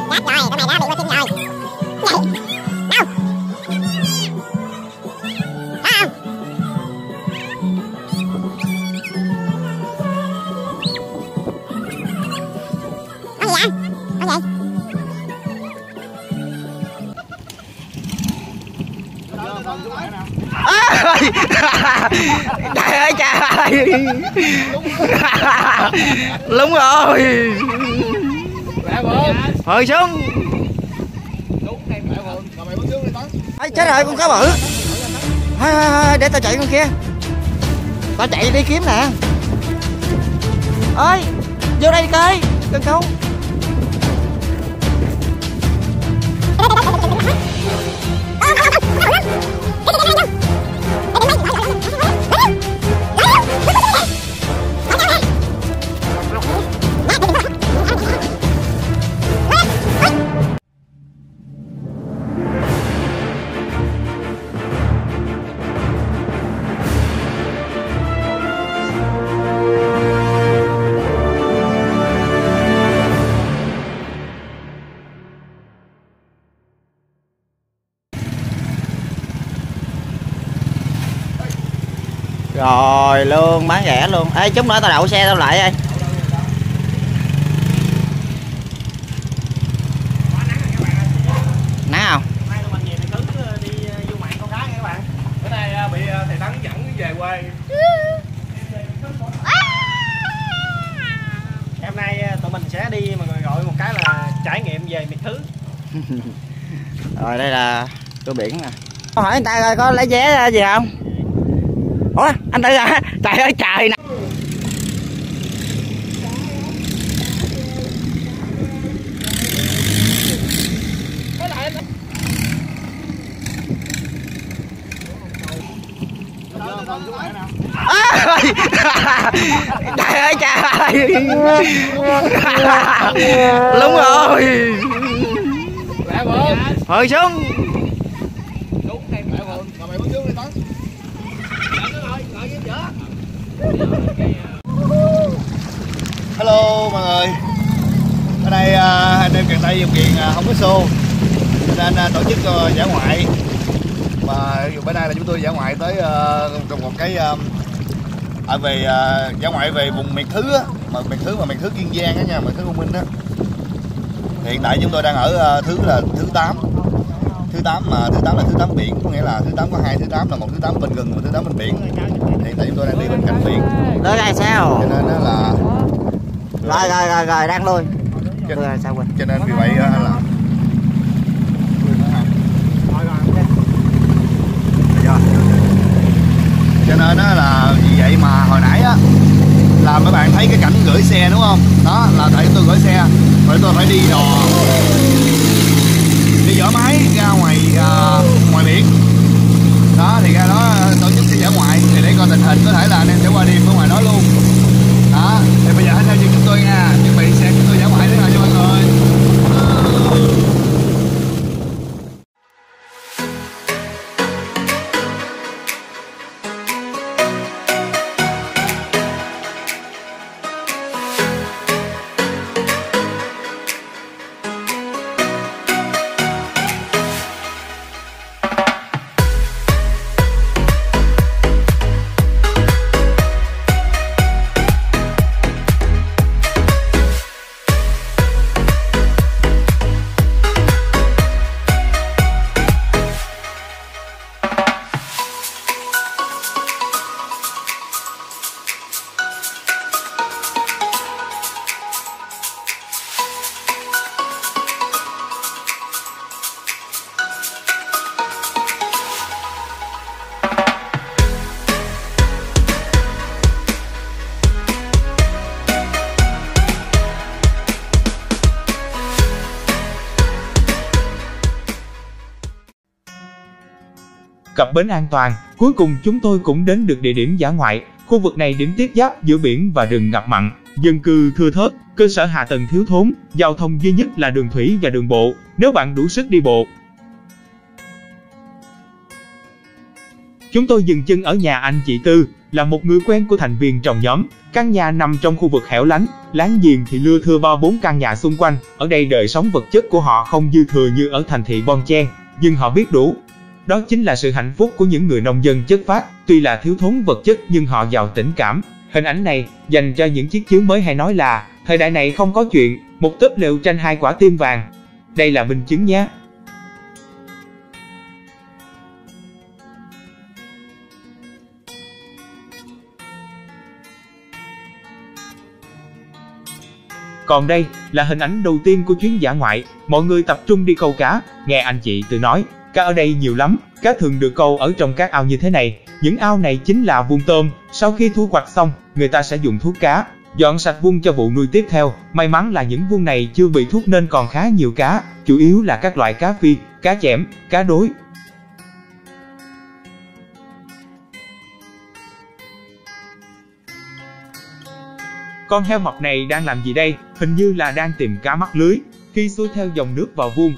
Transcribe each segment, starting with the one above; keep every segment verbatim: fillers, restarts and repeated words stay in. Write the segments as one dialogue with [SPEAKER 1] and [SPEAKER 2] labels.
[SPEAKER 1] Trời ơi trời. Đúng rồi. Hồi xuống. Ê, chết rồi, con cá bự. Thôi, thôi, thôi, để tao chạy con kia. Tao chạy đi kiếm nè. Ơi, vô đây coi, cần câu. Rồi luôn, bán rẻ luôn. Ê, chút nữa tao đậu xe tao lại ơi. Nắng không?
[SPEAKER 2] Nay tụi mình về Thầy Tấn đi du ngoạn con cá nha các bạn. Bữa nay bị Thầy Tấn dẫn về quê. Hôm nay tụi mình sẽ đi mà người gọi một cái là trải nghiệm về miệt thứ.
[SPEAKER 1] Rồi đây là cửa biển nè. Câu hỏi người ta coi có lấy vé gì không? Ủa, anh Tư à? Trời ơi trời nè. À, trời ơi trời. Đúng rồi. Hồi xuống.
[SPEAKER 3] Hello mọi người. Ở đây uh, anh em càng Tây điều kiện uh, không có xô nên uh, tổ chức uh, dã ngoại. Mà bữa nay là chúng tôi dã ngoại tới uh, trong một cái uh, ở về uh, dã ngoại về vùng miệt thứ á, mà miệt thứ mà miệt thứ Kiên Giang á nha, miệt thứ U Minh á. Hiện tại chúng tôi đang ở uh, thứ là thứ tám. Thứ tám mà thứ tám là thứ tám biển, có nghĩa là thứ tám có hai thứ tám, là một thứ tám bên rừng, một thứ tám bên biển. Hiện tại chúng tôi đang đi bên cạnh biển.
[SPEAKER 1] Tới đây sao?
[SPEAKER 3] Cho nên đó là
[SPEAKER 1] rồi rồi rồi rồi đang lui.
[SPEAKER 3] Cho,
[SPEAKER 1] rồi, sao quên.
[SPEAKER 3] Cho nên vì vậy là cho nên đó là vì vậy mà hồi nãy á là mấy bạn thấy cái cảnh gửi xe đúng không? Đó là tại tôi gửi xe, rồi tôi phải đi đò đi dỡ máy ra ngoài uh, ngoài biển. Đó thì ra đó tổ chức xe dã ngoại thì để coi tình hình có thể là anh em sẽ qua đêm ở ngoài đó luôn. Đó thì bây giờ hãy theo chân chúng tôi nha, chuẩn bị xe chúng tôi dã ngoại thế nào cho mọi người.
[SPEAKER 4] Cập bến an toàn, cuối cùng chúng tôi cũng đến được địa điểm dã ngoại. Khu vực này điểm tiếp giáp giữa biển và rừng ngập mặn, dân cư thưa thớt, cơ sở hạ tầng thiếu thốn, giao thông duy nhất là đường thủy và đường bộ, nếu bạn đủ sức đi bộ. Chúng tôi dừng chân ở nhà anh chị Tư, là một người quen của thành viên trong nhóm. Căn nhà nằm trong khu vực hẻo lánh, láng giềng thì lưa thưa ba bốn căn nhà xung quanh. Ở đây đời sống vật chất của họ không dư thừa như ở thành thị Bon Chen, nhưng họ biết đủ. Đó chính là sự hạnh phúc của những người nông dân chất phác, tuy là thiếu thốn vật chất nhưng họ giàu tình cảm. Hình ảnh này dành cho những chiếc chiếu mới hay nói là thời đại này không có chuyện một tớp lựu tranh hai quả tim vàng. Đây là minh chứng nhé. Còn đây là hình ảnh đầu tiên của chuyến dã ngoại. Mọi người tập trung đi câu cá. Nghe anh chị Tư nói, cá ở đây nhiều lắm. Cá thường được câu ở trong các ao như thế này. Những ao này chính là vuông tôm. Sau khi thu hoạch xong, người ta sẽ dùng thuốc cá dọn sạch vuông cho vụ nuôi tiếp theo. May mắn là những vuông này chưa bị thuốc nên còn khá nhiều cá, chủ yếu là các loại cá phi, cá chẽm, cá đối. Con heo mập này đang làm gì đây? Hình như là đang tìm cá mắc lưới khi xuôi theo dòng nước vào vuông.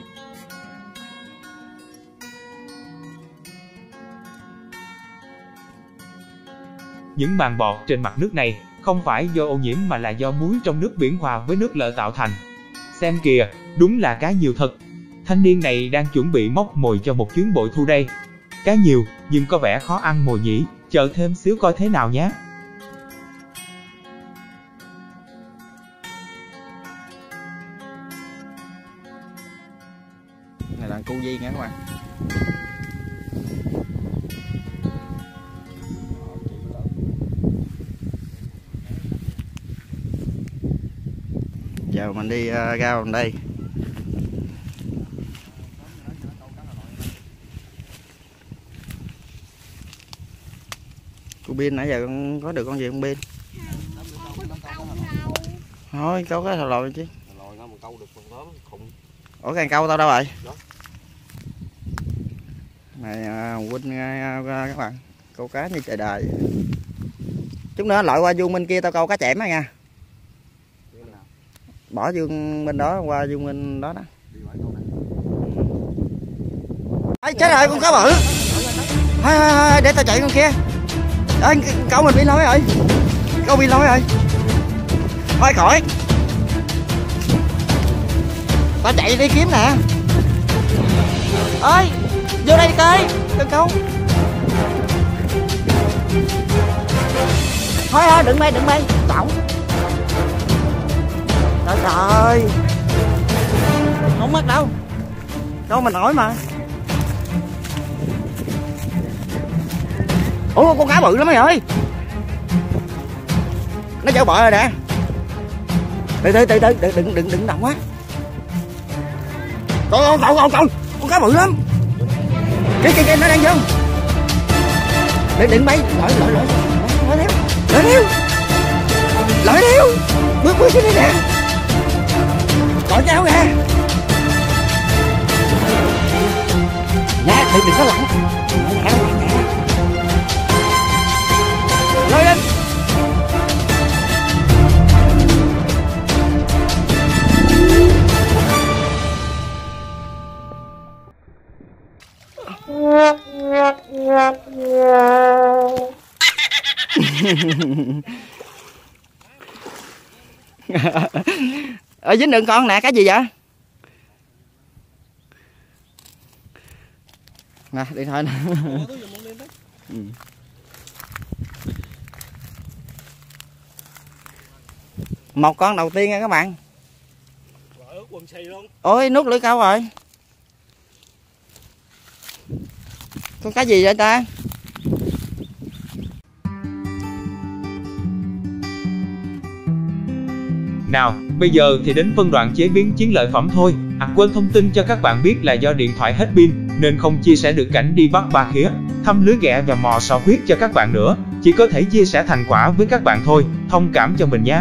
[SPEAKER 4] Những màng bọt trên mặt nước này không phải do ô nhiễm mà là do muối trong nước biển hòa với nước lợ tạo thành. Xem kìa, đúng là cá nhiều thật. Thanh niên này đang chuẩn bị móc mồi cho một chuyến bội thu đây. Cá nhiều, nhưng có vẻ khó ăn mồi nhỉ, chờ thêm xíu coi thế nào nhé.
[SPEAKER 1] Này là cu di nha các bạn. Giờ mình đi uh, ra vào đây. Cô Bin nãy giờ con có được con gì không Bin? Thôi câu cái thò lòi chứ. Ủa càng câu tao đâu rồi? Này uh, Huynh uh, các bạn, câu cá như trời đời. Chút nữa lội qua vuông bên kia tao câu cá chẽm á nha. Bỏ vuông bên đó qua vuông bên đó đó. Ê, chết rồi con cá bự. Thôi, thôi, thôi, để tao chạy con kia. Ê, câu mình bị lỗi rồi. Câu bị lỗi rồi. Thôi khỏi. Tao chạy đi kiếm nè. Ơi, vô đây coi, đừng câu. Thôi thôi, đừng bay, đừng bay, cổng. Trời trời, không mất đâu, câu mình nổi mà. Ủa con cá bự lắm mày ơi, nó chở bợ rồi nè. Từ từ từ từ đừng đừng đừng đừng động quá. Con con con con con cá bự lắm. Cái cái cái nó đang vô. Đừng đừng bay, lội lội lội lội theo, lội theo, lội theo, bước bước cái này nè. Gọi cháu ra nha, đừng đừng có lặn, lôi lên. Ở dính đựng con nè, cái gì vậy? Nè, điện thoại nè. Ừ. Một con đầu tiên nha các bạn. Ôi, nuốt lưỡi câu rồi. Con cái gì vậy ta?
[SPEAKER 4] Nào, bây giờ thì đến phân đoạn chế biến chiến lợi phẩm thôi. À, quên thông tin cho các bạn biết là do điện thoại hết pin nên không chia sẻ được cảnh đi bắt ba khía, thăm lưới ghẹ và mò sò huyết cho các bạn nữa. Chỉ có thể chia sẻ thành quả với các bạn thôi, thông cảm cho mình nhé.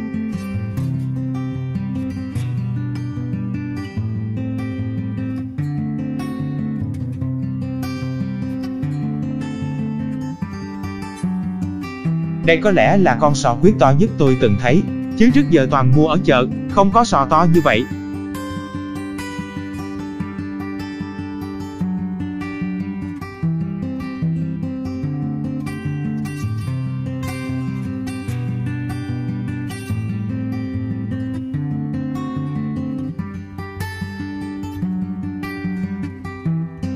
[SPEAKER 4] Đây có lẽ là con sò huyết to nhất tôi từng thấy, chứ trước giờ toàn mua ở chợ, không có sò to như vậy.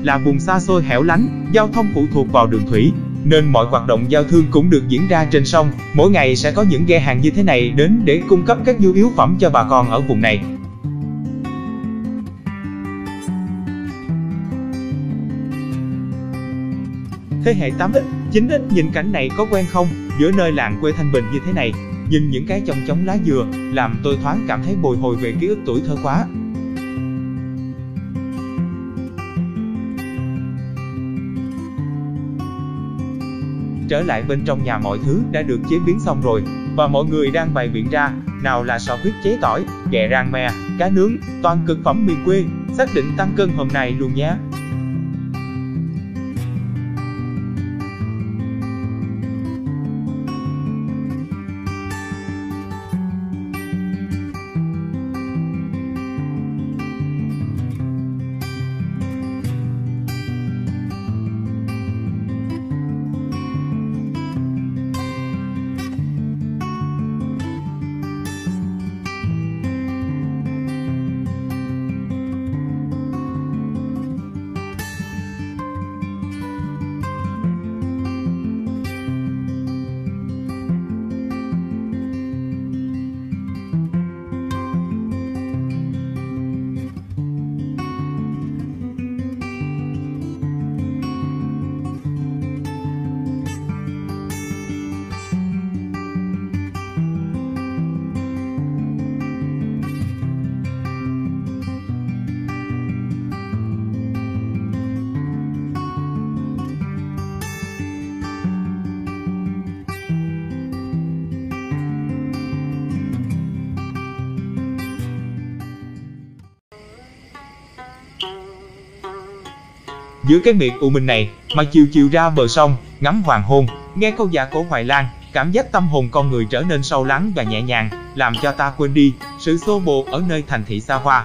[SPEAKER 4] là vùng xa xôi hẻo lánh, giao thông phụ thuộc vào đường thủy, nên mọi hoạt động giao thương cũng được diễn ra trên sông. Mỗi ngày sẽ có những ghe hàng như thế này đến để cung cấp các nhu yếu phẩm cho bà con ở vùng này. Thế hệ tám x, chín x nhìn cảnh này có quen không? Giữa nơi làng quê thanh bình như thế này, nhìn những cái chong chóng lá dừa, làm tôi thoáng cảm thấy bồi hồi về ký ức tuổi thơ quá. Trở lại bên trong nhà, mọi thứ đã được chế biến xong rồi, và mọi người đang bày biện ra, nào là sò huyết cháy tỏi, ghẹ rang me, cá nướng, toàn cực phẩm miền quê, xác định tăng cân hôm nay luôn nhé. Giữa cái miệt u minh này, mà chiều chiều ra bờ sông, ngắm hoàng hôn, nghe câu dạ cổ Hoài Lan, cảm giác tâm hồn con người trở nên sâu lắng và nhẹ nhàng, làm cho ta quên đi sự xô bồ ở nơi thành thị xa hoa.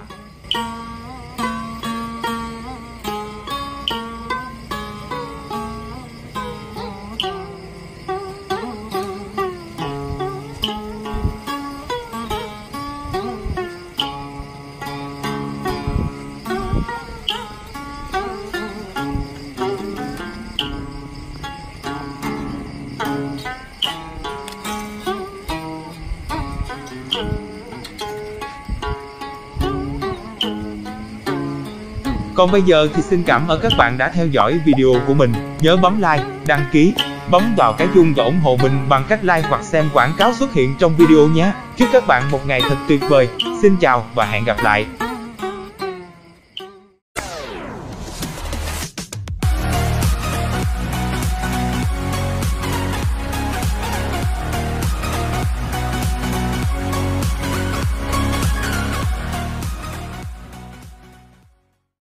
[SPEAKER 4] Còn bây giờ thì xin cảm ơn các bạn đã theo dõi video của mình. Nhớ bấm like, đăng ký, bấm vào cái chuông và ủng hộ mình bằng cách like hoặc xem quảng cáo xuất hiện trong video nhé. Chúc các bạn một ngày thật tuyệt vời. Xin chào và hẹn gặp lại.